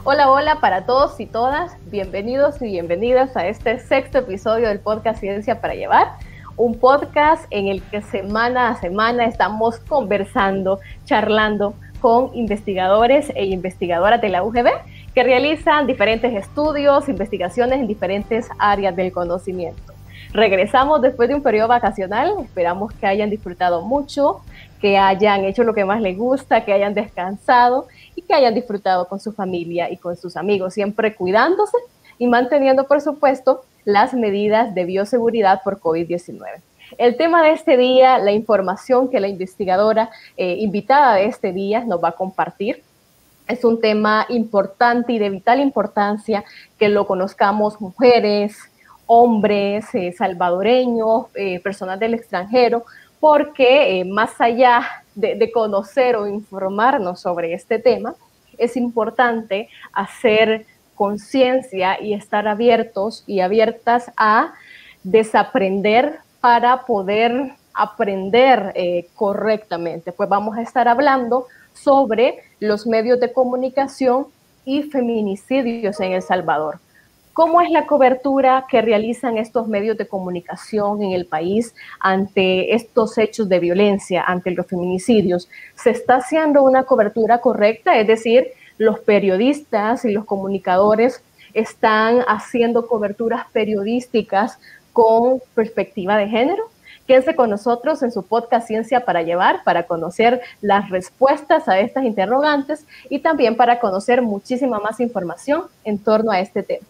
Hola, hola para todos y todas, bienvenidos y bienvenidas a este sexto episodio del podcast Ciencia para Llevar, un podcast en el que semana a semana estamos conversando, charlando con investigadores e investigadoras de la UGB que realizan diferentes estudios, investigaciones en diferentes áreas del conocimiento. Regresamos después de un periodo vacacional, esperamos que hayan disfrutado mucho, que hayan hecho lo que más les gusta, que hayan descansado y que hayan disfrutado con su familia y con sus amigos, siempre cuidándose y manteniendo, por supuesto, las medidas de bioseguridad por COVID-19. El tema de este día, la información que la investigadora invitada de este día nos va a compartir, es un tema importante y de vital importancia que lo conozcamos mujeres, hombres, salvadoreños, personas del extranjero, porque más allá de conocer o informarnos sobre este tema, es importante hacer conciencia y estar abiertos y abiertas a desaprender para poder aprender correctamente. Pues vamos a estar hablando sobre los medios de comunicación y feminicidios en El Salvador. ¿Cómo es la cobertura que realizan estos medios de comunicación en el país ante estos hechos de violencia, ante los feminicidios? ¿Se está haciendo una cobertura correcta? Es decir, los periodistas y los comunicadores están haciendo coberturas periodísticas con perspectiva de género. Quédense con nosotros en su podcast Ciencia para Llevar para conocer las respuestas a estas interrogantes y también para conocer muchísima más información en torno a este tema.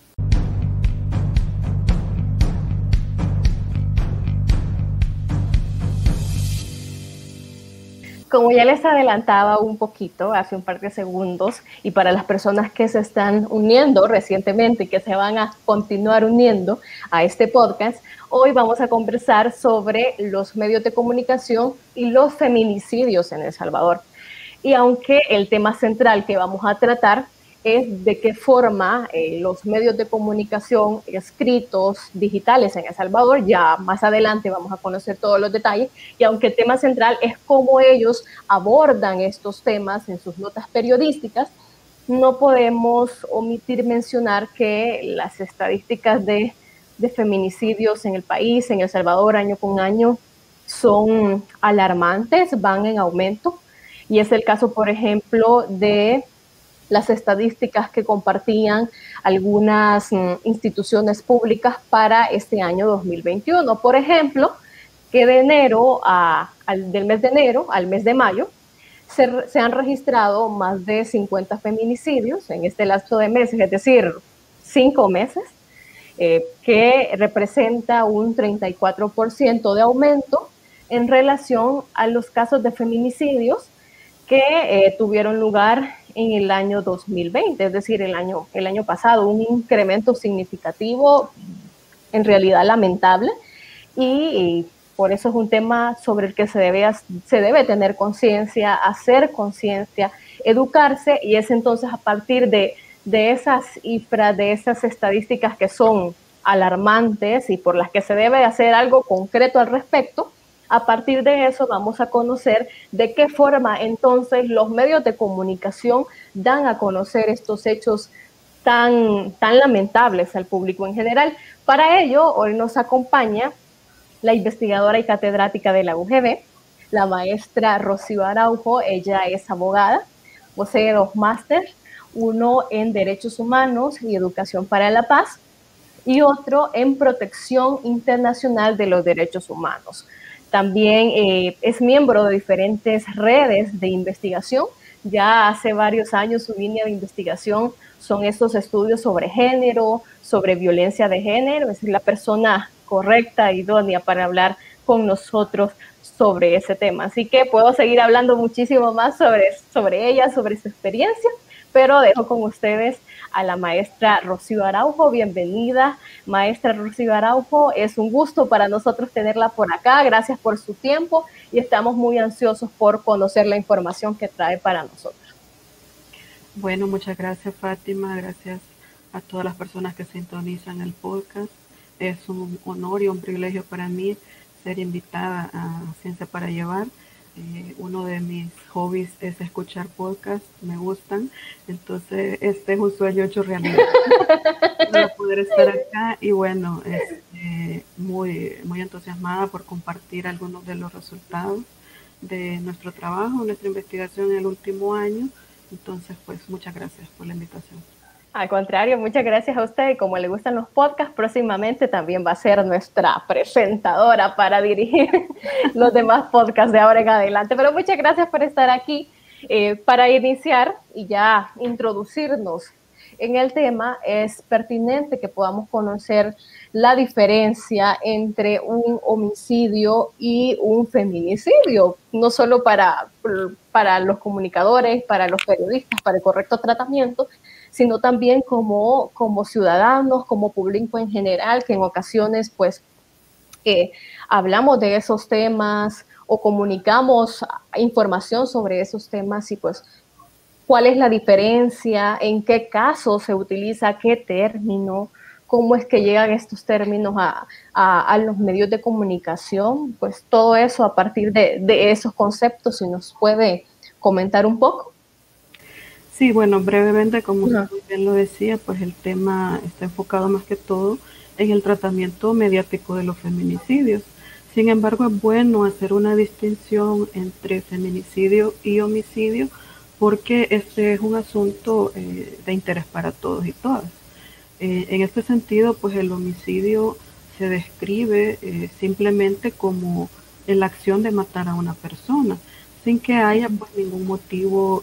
Como ya les adelantaba un poquito hace un par de segundos, y para las personas que se están uniendo recientemente y que se van a continuar uniendo a este podcast, hoy vamos a conversar sobre los medios de comunicación y los feminicidios en El Salvador. Y aunque el tema central que vamos a tratar es de qué forma los medios de comunicación escritos, digitales en El Salvador, ya más adelante vamos a conocer todos los detalles, y aunque el tema central es cómo ellos abordan estos temas en sus notas periodísticas, no podemos omitir mencionar que las estadísticas de feminicidios en el país, en El Salvador, año con año, son alarmantes, van en aumento, y es el caso, por ejemplo, de las estadísticas que compartían algunas instituciones públicas para este año 2021. Por ejemplo, que del mes de enero al mes de mayo se han registrado más de 50 feminicidios en este lapso de meses, es decir, 5 meses, que representa un 34% de aumento en relación a los casos de feminicidios que tuvieron lugar en el año 2020, es decir, el año pasado, un incremento significativo, en realidad lamentable, y por eso es un tema sobre el que se debe tener conciencia, hacer conciencia, educarse, y es entonces a partir de esas cifras, de esas estadísticas que son alarmantes y por las que se debe hacer algo concreto al respecto. A partir de eso vamos a conocer de qué forma entonces los medios de comunicación dan a conocer estos hechos tan lamentables al público en general. Para ello, hoy nos acompaña la investigadora y catedrática de la UGB, la maestra Rocío Araujo. Ella es abogada, posee 2 másteres, uno en Derechos Humanos y Educación para la Paz y otro en Protección Internacional de los Derechos Humanos. También es miembro de diferentes redes de investigación. Ya hace varios años su línea de investigación son estos estudios sobre género, sobre violencia de género. Es la persona correcta, idónea para hablar con nosotros sobre ese tema. Así que puedo seguir hablando muchísimo más sobre ella, sobre su experiencia, pero dejo con ustedes a la maestra Rocío Araujo. Bienvenida, maestra Rocío Araujo. Es un gusto para nosotros tenerla por acá. Gracias por su tiempo y estamos muy ansiosos por conocer la información que trae para nosotros. Bueno, muchas gracias, Fátima. Gracias a todas las personas que sintonizan el podcast. Es un honor y un privilegio para mí ser invitada a Ciencia para Llevar. Uno de mis hobbies es escuchar podcasts, me gustan, entonces este es un sueño hecho realidad para poder estar acá y bueno, muy entusiasmada por compartir algunos de los resultados de nuestro trabajo, nuestra investigación en el último año. Entonces, pues muchas gracias por la invitación. Al contrario, muchas gracias a usted. Y como le gustan los podcasts, próximamente también va a ser nuestra presentadora para dirigir los demás podcasts de ahora en adelante. Pero muchas gracias por estar aquí. Para iniciar y ya introducirnos en el tema, es pertinente que podamos conocer la diferencia entre un homicidio y un feminicidio, no solo para los comunicadores, para los periodistas, para el correcto tratamiento, sino también como ciudadanos, como público en general, que en ocasiones pues hablamos de esos temas o comunicamos información sobre esos temas y pues cuál es la diferencia, en qué caso se utiliza qué término, cómo es que llegan estos términos a los medios de comunicación, pues todo eso a partir de esos conceptos, si nos puede comentar un poco. Sí, bueno, brevemente, como usted bien lo decía, pues el tema está enfocado más que todo en el tratamiento mediático de los feminicidios. Sin embargo, es bueno hacer una distinción entre feminicidio y homicidio porque este es un asunto de interés para todos y todas. En este sentido, pues el homicidio se describe simplemente como la acción de matar a una persona, sin que haya pues ningún motivo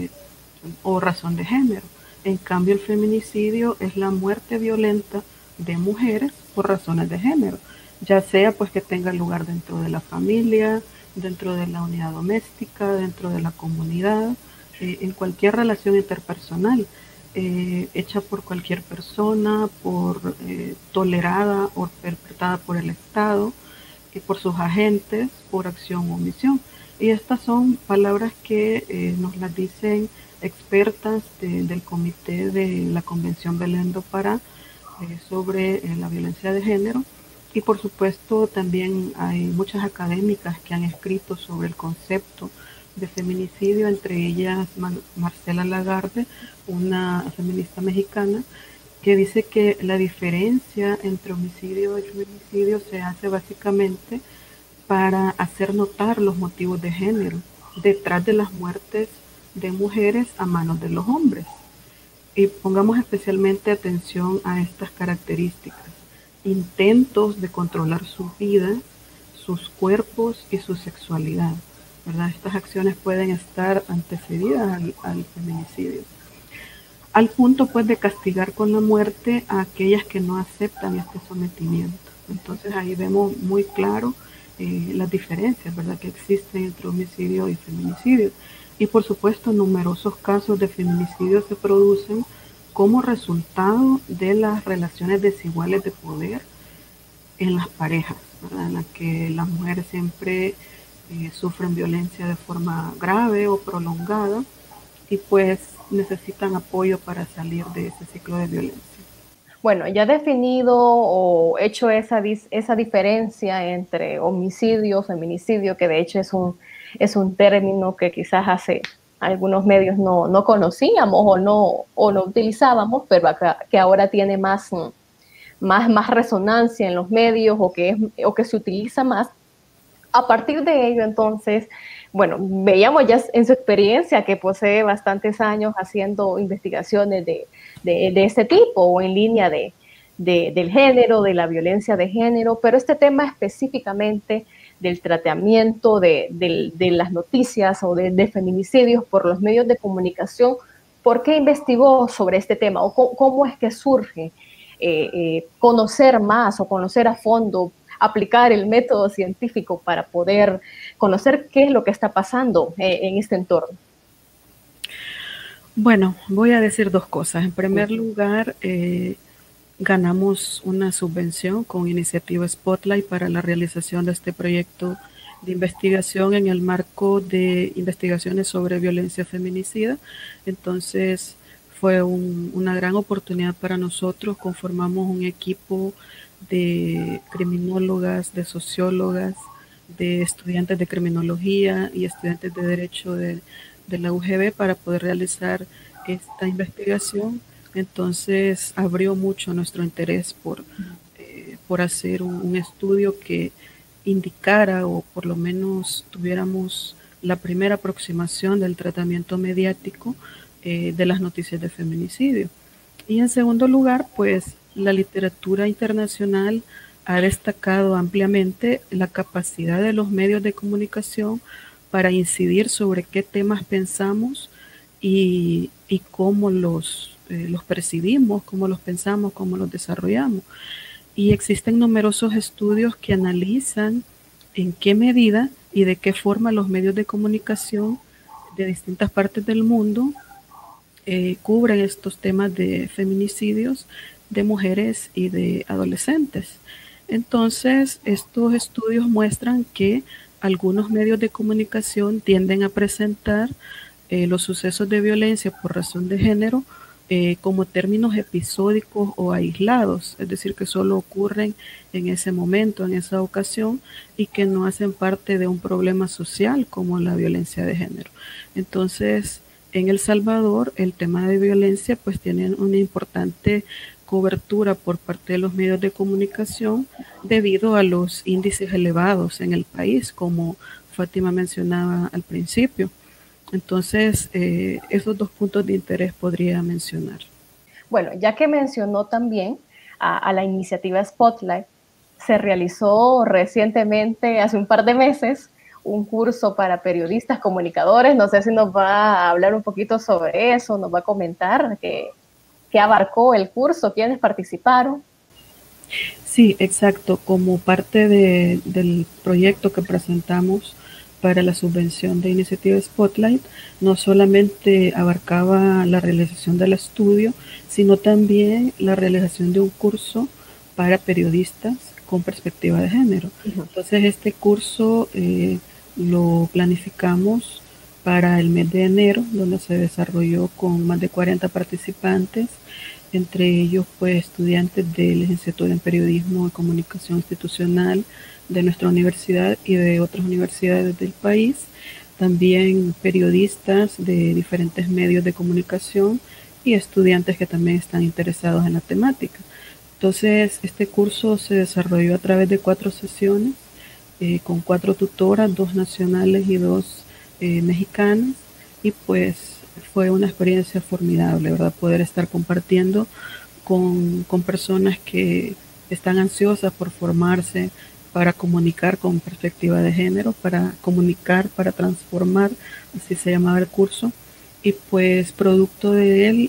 o razón de género. En cambio, el feminicidio es la muerte violenta de mujeres por razones de género, ya sea pues que tenga lugar dentro de la familia, dentro de la unidad doméstica, dentro de la comunidad, en cualquier relación interpersonal, hecha por cualquier persona, tolerada o perpetrada por el Estado, por sus agentes, por acción o omisión. Y estas son palabras que nos las dicen expertas del Comité de la Convención Belém do Pará sobre la violencia de género. Y por supuesto también hay muchas académicas que han escrito sobre el concepto de feminicidio, entre ellas Marcela Lagarde, una feminista mexicana, que dice que la diferencia entre homicidio y feminicidio se hace básicamente para hacer notar los motivos de género detrás de las muertes de mujeres a manos de los hombres. Y pongamos especialmente atención a estas características: intentos de controlar sus vidas, sus cuerpos y su sexualidad, ¿verdad? Estas acciones pueden estar antecedidas al feminicidio, al punto pues de castigar con la muerte a aquellas que no aceptan este sometimiento. Entonces ahí vemos muy claro las diferencias, ¿verdad?, que existen entre homicidio y feminicidio. Y por supuesto numerosos casos de feminicidio se producen como resultado de las relaciones desiguales de poder en las parejas, ¿verdad?, en las que las mujeres siempre sufren violencia de forma grave o prolongada y pues necesitan apoyo para salir de ese ciclo de violencia. Bueno, ya definido o hecho esa diferencia entre homicidio, feminicidio, que de hecho es un término que quizás hace algunos medios no conocíamos o no utilizábamos, pero que ahora tiene más resonancia en los medios o que se utiliza más. A partir de ello, entonces, bueno, veíamos ya en su experiencia que posee bastantes años haciendo investigaciones de este tipo o en línea del género, de la violencia de género, pero este tema específicamente del tratamiento de las noticias o de feminicidios por los medios de comunicación, ¿por qué investigó sobre este tema? ¿O cómo es que surge conocer más o conocer a fondo, aplicar el método científico para poder conocer qué es lo que está pasando en este entorno? Bueno, voy a decir dos cosas. En primer lugar, ganamos una subvención con Iniciativa Spotlight para la realización de este proyecto de investigación en el marco de investigaciones sobre violencia feminicida. Entonces fue una gran oportunidad para nosotros. Conformamos un equipo de criminólogas, de sociólogas, de estudiantes de criminología y estudiantes de derecho de la UGB para poder realizar esta investigación. Entonces abrió mucho nuestro interés por hacer un estudio que indicara o por lo menos tuviéramos la primera aproximación del tratamiento mediático de las noticias de feminicidio. Y en segundo lugar, pues la literatura internacional ha destacado ampliamente la capacidad de los medios de comunicación para incidir sobre qué temas pensamos y cómo los percibimos, cómo los pensamos, cómo los desarrollamos. Y existen numerosos estudios que analizan en qué medida y de qué forma los medios de comunicación de distintas partes del mundo cubren estos temas de feminicidios de mujeres y de adolescentes. Entonces, estos estudios muestran que algunos medios de comunicación tienden a presentar los sucesos de violencia por razón de género como términos episódicos o aislados, es decir, que solo ocurren en ese momento, en esa ocasión, y que no hacen parte de un problema social como la violencia de género. Entonces, en El Salvador, el tema de violencia pues tiene una importante cobertura por parte de los medios de comunicación debido a los índices elevados en el país, como Fátima mencionaba al principio. Entonces, esos dos puntos de interés podría mencionar. Bueno, ya que mencionó también a la iniciativa Spotlight, se realizó recientemente, hace un par de meses, un curso para periodistas, comunicadores. No sé si nos va a hablar un poquito sobre eso, nos va a comentar qué abarcó el curso, quiénes participaron. Sí, exacto. Como parte del proyecto que presentamos para la subvención de iniciativa Spotlight, no solamente abarcaba la realización del estudio, sino también la realización de un curso para periodistas con perspectiva de género. Entonces, este curso lo planificamos para el mes de enero, donde se desarrolló con más de 40 participantes, entre ellos pues estudiantes de licenciatura en periodismo y comunicación institucional de nuestra universidad y de otras universidades del país, también periodistas de diferentes medios de comunicación y estudiantes que también están interesados en la temática. Entonces, este curso se desarrolló a través de 4 sesiones, con 4 tutoras, 2 nacionales y 2 mexicanas, y pues fue una experiencia formidable, ¿verdad? Poder estar compartiendo con personas que están ansiosas por formarse para comunicar con perspectiva de género, para comunicar, para transformar, así se llamaba el curso, y pues producto de él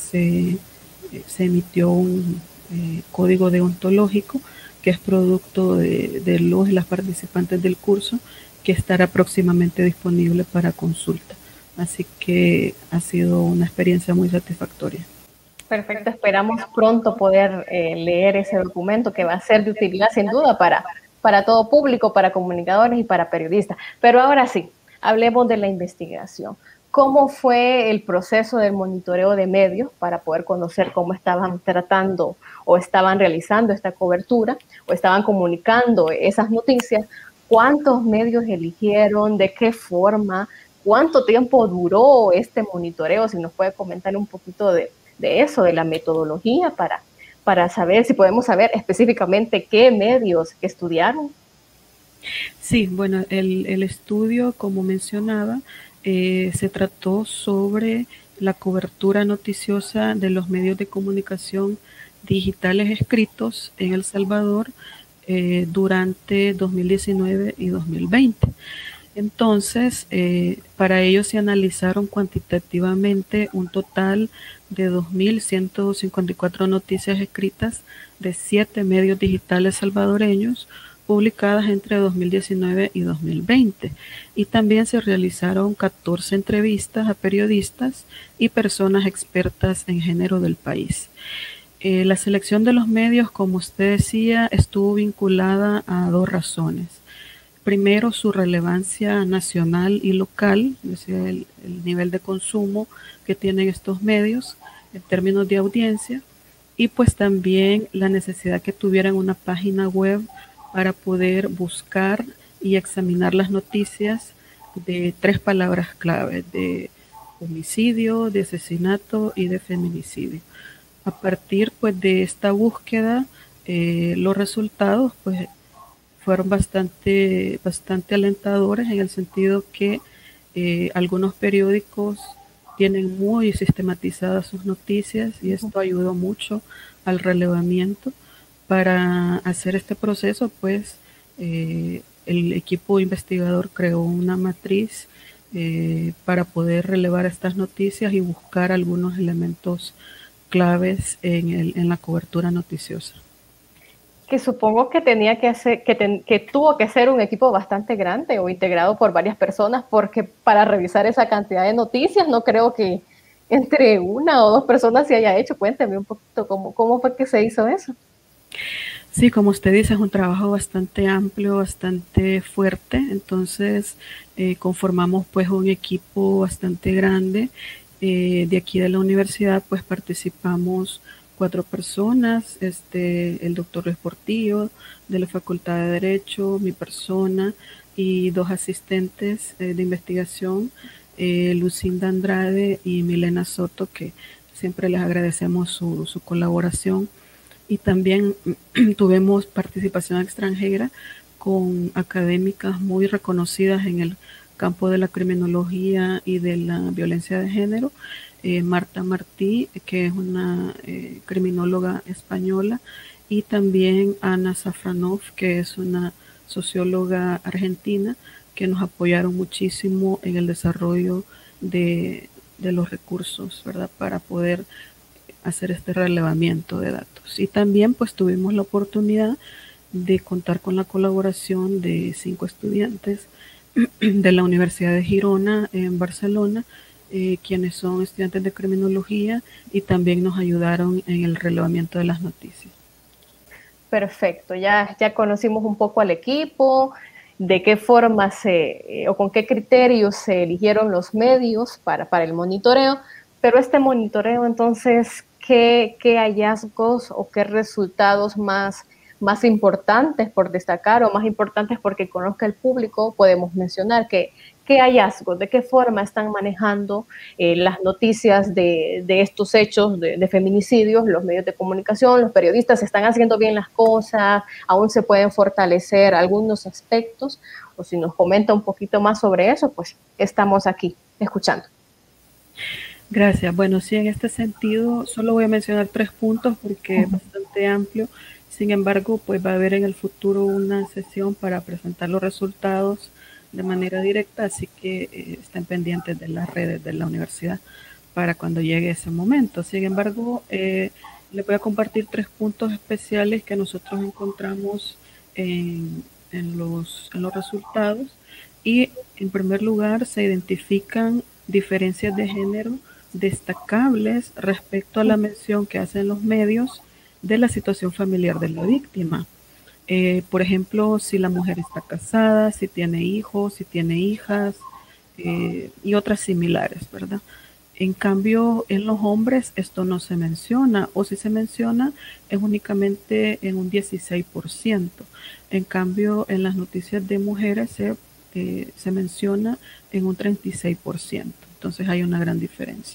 se emitió un código deontológico que es producto de los y las participantes del curso, que estará próximamente disponible para consulta. Así que ha sido una experiencia muy satisfactoria. Perfecto, esperamos pronto poder leer ese documento que va a ser de utilidad sin duda para todo público, para comunicadores y para periodistas. Pero ahora sí, hablemos de la investigación. ¿Cómo fue el proceso del monitoreo de medios para poder conocer cómo estaban tratando o estaban realizando esta cobertura o estaban comunicando esas noticias? ¿Cuántos medios eligieron? ¿De qué forma? ¿Cuánto tiempo duró este monitoreo? Si nos puede comentar un poquito de eso, de la metodología, para saber si podemos saber específicamente qué medios estudiaron. Sí, bueno, el estudio, como mencionaba, se trató sobre la cobertura noticiosa de los medios de comunicación digitales escritos en El Salvador durante 2019 y 2020. Entonces, para ello se analizaron cuantitativamente un total de 2.154 noticias escritas de 7 medios digitales salvadoreños publicadas entre 2019 y 2020. Y también se realizaron 14 entrevistas a periodistas y personas expertas en género del país. La selección de los medios, como usted decía, estuvo vinculada a 2 razones. Primero, su relevancia nacional y local, es decir, el nivel de consumo que tienen estos medios en términos de audiencia, y pues también la necesidad que tuvieran una página web para poder buscar y examinar las noticias de 3 palabras clave, de homicidio, de asesinato y de feminicidio. A partir pues de esta búsqueda, los resultados pues fueron bastante alentadores, en el sentido que algunos periódicos tienen muy sistematizadas sus noticias, y esto ayudó mucho al relevamiento. Para hacer este proceso, pues el equipo investigador creó una matriz para poder relevar estas noticias y buscar algunos elementos claves en la cobertura noticiosa. Que supongo que tenía que hacer, que tuvo que ser un equipo bastante grande o integrado por varias personas, porque para revisar esa cantidad de noticias no creo que entre una o dos personas se haya hecho. Cuénteme un poquito cómo fue que se hizo eso. Sí, como usted dice, es un trabajo bastante amplio, bastante fuerte. Entonces conformamos pues un equipo bastante grande. De aquí de la universidad pues participamos 4 personas, el doctor Luis Portillo de la Facultad de Derecho, mi persona y 2 asistentes de investigación, Lucinda Andrade y Milena Soto, que siempre les agradecemos su colaboración. Y también tuvimos participación extranjera con académicas muy reconocidas en el campo de la criminología y de la violencia de género. Marta Martí, que es una criminóloga española, y también Ana Safranov, que es una socióloga argentina, que nos apoyaron muchísimo en el desarrollo de los recursos, ¿verdad?, para poder hacer este relevamiento de datos. Y también pues tuvimos la oportunidad de contar con la colaboración de 5 estudiantes de la Universidad de Girona en Barcelona, quienes son estudiantes de criminología, y también nos ayudaron en el relevamiento de las noticias. Perfecto, ya conocimos un poco al equipo, de qué forma o con qué criterios se eligieron los medios para el monitoreo, pero este monitoreo, entonces, ¿qué hallazgos o qué resultados más importantes por destacar, o más importantes porque conozca el público, podemos mencionar? ¿Qué hallazgos, de qué forma están manejando las noticias de estos hechos de feminicidios, los medios de comunicación, los periodistas? ¿Están haciendo bien las cosas? ¿Aún se pueden fortalecer algunos aspectos? O si nos comenta un poquito más sobre eso, pues estamos aquí escuchando. Gracias. Bueno, sí, en este sentido solo voy a mencionar 3 puntos porque es bastante amplio. Sin embargo, pues va a haber en el futuro una sesión para presentar los resultados de manera directa, así que estén pendientes de las redes de la universidad para cuando llegue ese momento. Sin embargo, les voy a compartir 3 puntos especiales que nosotros encontramos en los resultados. Y en primer lugar, se identifican diferencias de género destacables respecto a la mención que hacen los medios de la situación familiar de la víctima. Por ejemplo, si la mujer está casada, si tiene hijos, si tiene hijas, y otras similares, ¿verdad? En cambio, en los hombres esto no se menciona, o si se menciona es únicamente en un 16%. En cambio, en las noticias de mujeres se menciona en un 36%. Entonces hay una gran diferencia.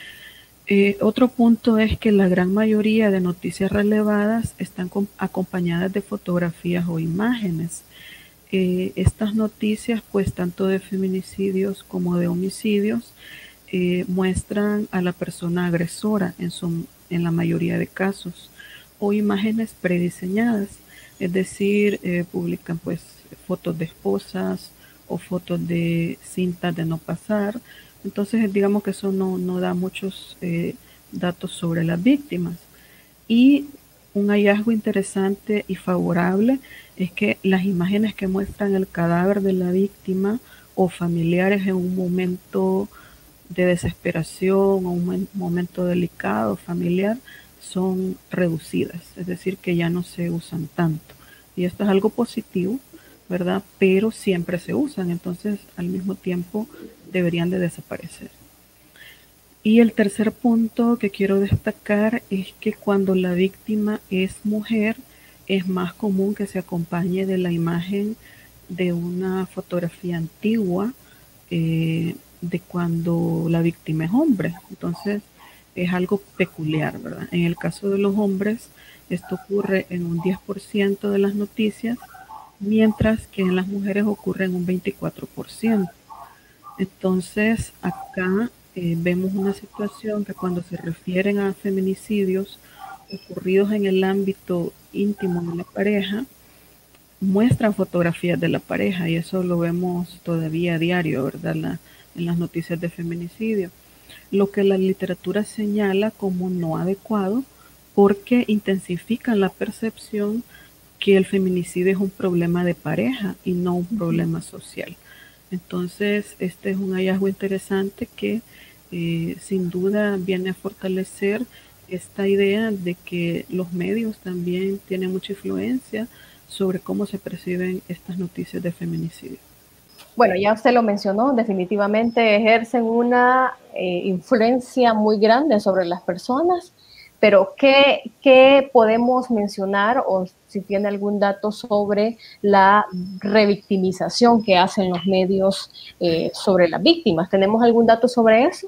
Otro punto es que la gran mayoría de noticias relevadas están acompañadas de fotografías o imágenes. Estas noticias, pues tanto de feminicidios como de homicidios, muestran a la persona agresora en la mayoría de casos, o imágenes prediseñadas, es decir, publican pues fotos de esposas o fotos de cintas de no pasar. Entonces, digamos que eso no da muchos datos sobre las víctimas. Y un hallazgo interesante y favorable es que las imágenes que muestran el cadáver de la víctima o familiares en un momento de desesperación o un momento delicado familiar son reducidas, es decir, que ya no se usan tanto. Y esto es algo positivo, ¿verdad? Pero siempre se usan, entonces al mismo tiempo deberían de desaparecer. Y el tercer punto que quiero destacar es que cuando la víctima es mujer, es más común que se acompañe de la imagen de una fotografía antigua de cuando la víctima es hombre. Entonces es algo peculiar, ¿verdad? En el caso de los hombres, esto ocurre en un 10% de las noticias, mientras que en las mujeres ocurre en un 24%. Entonces, acá vemos una situación que cuando se refieren a feminicidios ocurridos en el ámbito íntimo de la pareja, muestran fotografías de la pareja y eso lo vemos todavía a diario, ¿verdad? En las noticias de feminicidio. Lo que la literatura señala como no adecuado porque intensifican la percepción que el feminicidio es un problema de pareja y no un problema social. Entonces, este es un hallazgo interesante que sin duda viene a fortalecer esta idea de que los medios también tienen mucha influencia sobre cómo se perciben estas noticias de feminicidio. Bueno, ya usted lo mencionó, definitivamente ejercen una influencia muy grande sobre las personas, pero ¿qué podemos mencionar o si tiene algún dato sobre la revictimización que hacen los medios sobre las víctimas? ¿Tenemos algún dato sobre eso?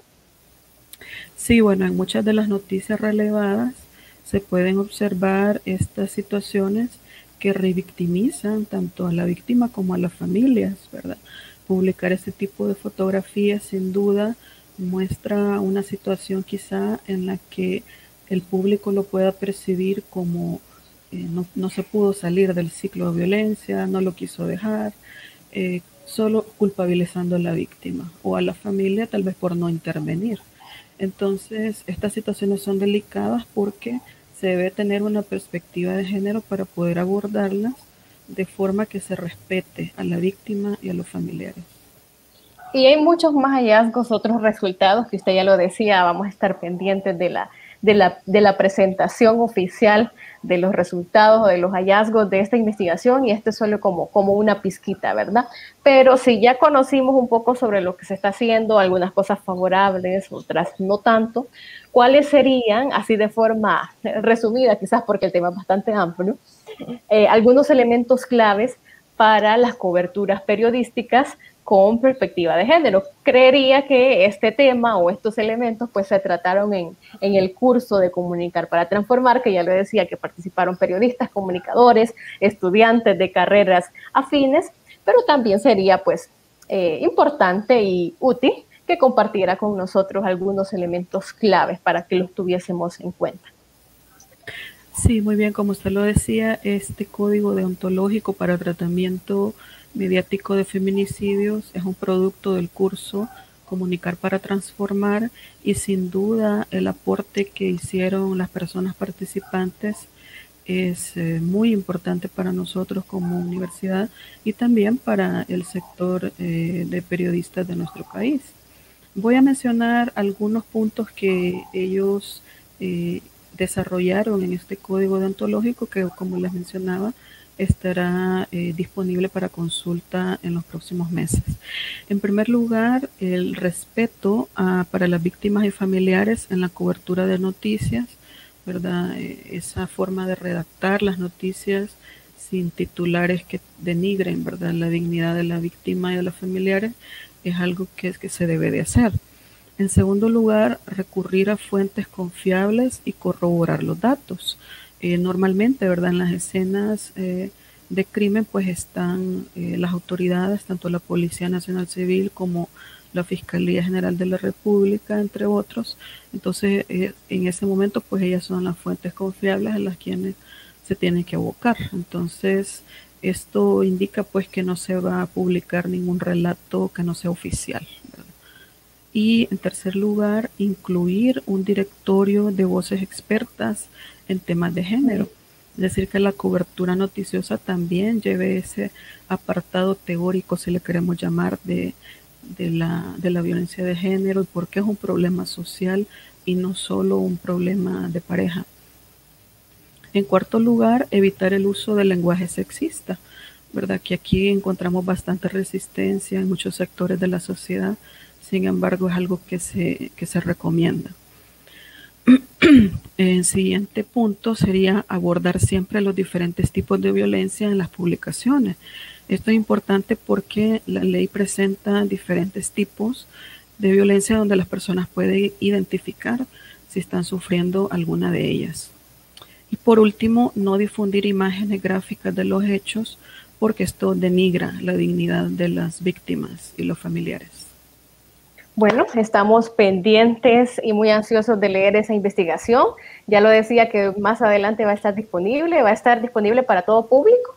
Sí, bueno, en muchas de las noticias relevadas se pueden observar estas situaciones que revictimizan tanto a la víctima como a las familias, ¿verdad? Publicar este tipo de fotografías sin duda muestra una situación quizá en la que el público lo pueda percibir como no se pudo salir del ciclo de violencia, no lo quiso dejar, solo culpabilizando a la víctima o a la familia tal vez por no intervenir. Entonces, estas situaciones son delicadas porque se debe tener una perspectiva de género para poder abordarlas de forma que se respete a la víctima y a los familiares. Y hay muchos más hallazgos, otros resultados que usted ya lo decía, vamos a estar pendientes de la presentación oficial de los resultados o de los hallazgos de esta investigación y esto es solo como una pizquita, ¿verdad? Pero si ya conocimos un poco sobre lo que se está haciendo, algunas cosas favorables, otras no tanto, ¿cuáles serían, así de forma resumida, quizás porque el tema es bastante amplio, algunos elementos claves para las coberturas periodísticas con perspectiva de género? Creería que este tema o estos elementos pues se trataron en el curso de Comunicar para Transformar, que ya lo decía, que participaron periodistas, comunicadores, estudiantes de carreras afines, pero también sería pues importante y útil que compartiera con nosotros algunos elementos claves para que los tuviésemos en cuenta. Sí, muy bien, como usted lo decía, este código deontológico para tratamiento mediático de feminicidios es un producto del curso Comunicar para Transformar y sin duda el aporte que hicieron las personas participantes es muy importante para nosotros como universidad y también para el sector de periodistas de nuestro país. Voy a mencionar algunos puntos que ellos desarrollaron en este código deontológico que, como les mencionaba, estará disponible para consulta en los próximos meses. En primer lugar, el respeto para las víctimas y familiares en la cobertura de noticias, ¿verdad? Esa forma de redactar las noticias sin titulares que denigren, ¿verdad?, la dignidad de la víctima y de los familiares es algo que se debe de hacer. En segundo lugar, recurrir a fuentes confiables y corroborar los datos. Normalmente, ¿verdad?, en las escenas de crimen, pues están las autoridades, tanto la Policía Nacional Civil como la Fiscalía General de la República, entre otros. Entonces, en ese momento, pues ellas son las fuentes confiables a las quienes se tienen que abocar. Entonces, esto indica pues que no se va a publicar ningún relato que no sea oficial, ¿verdad? Y en tercer lugar, incluir un directorio de voces expertas en temas de género. Es decir, que la cobertura noticiosa también lleve ese apartado teórico, si le queremos llamar, de la violencia de género y por qué es un problema social y no solo un problema de pareja. En cuarto lugar, evitar el uso del lenguaje sexista, ¿verdad? Que aquí encontramos bastante resistencia en muchos sectores de la sociedad. Sin embargo, es algo que se recomienda. El siguiente punto sería abordar siempre los diferentes tipos de violencia en las publicaciones. Esto es importante porque la ley presenta diferentes tipos de violencia donde las personas pueden identificar si están sufriendo alguna de ellas. Y por último, no difundir imágenes gráficas de los hechos porque esto denigra la dignidad de las víctimas y los familiares. Bueno, estamos pendientes y muy ansiosos de leer esa investigación. Ya lo decía que más adelante va a estar disponible para todo público.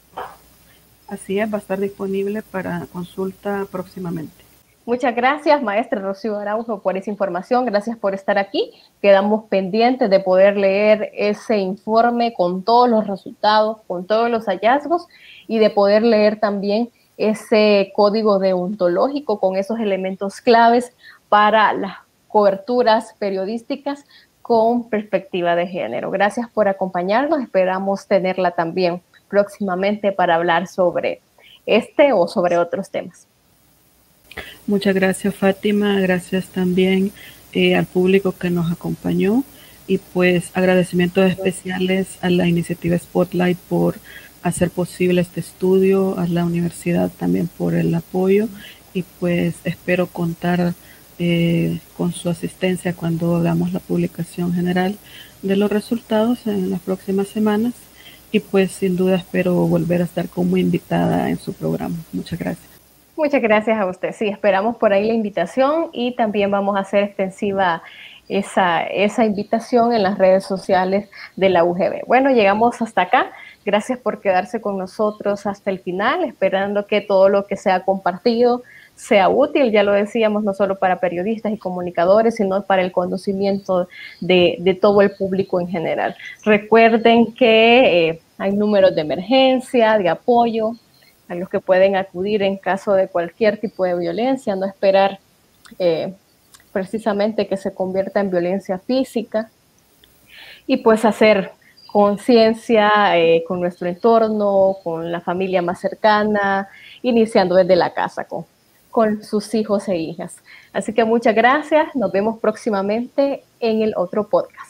Así es, va a estar disponible para consulta próximamente. Muchas gracias, maestra Rocío Araujo, por esa información. Gracias por estar aquí. Quedamos pendientes de poder leer ese informe con todos los resultados, con todos los hallazgos y de poder leer también ese código deontológico con esos elementos claves para las coberturas periodísticas con perspectiva de género. Gracias por acompañarnos. Esperamos tenerla también próximamente para hablar sobre este o sobre otros temas. Muchas gracias, Fátima. Gracias también al público que nos acompañó y pues agradecimientos especiales a la iniciativa Spotlight por hacer posible este estudio, a la universidad también por el apoyo y pues espero contar con su asistencia cuando hagamos la publicación general de los resultados en las próximas semanas y pues sin duda espero volver a estar como invitada en su programa. Muchas gracias. Muchas gracias a usted. Sí, esperamos por ahí la invitación y también vamos a hacer extensiva esa invitación en las redes sociales de la UGB. Bueno, llegamos hasta acá. Gracias por quedarse con nosotros hasta el final, esperando que todo lo que sea compartido sea útil, ya lo decíamos, no solo para periodistas y comunicadores, sino para el conocimiento de todo el público en general. Recuerden que hay números de emergencia, de apoyo, a los que pueden acudir en caso de cualquier tipo de violencia, no esperar precisamente que se convierta en violencia física y pues hacer conciencia con nuestro entorno, con la familia más cercana, iniciando desde la casa con sus hijos e hijas. Así que muchas gracias, nos vemos próximamente en el otro podcast.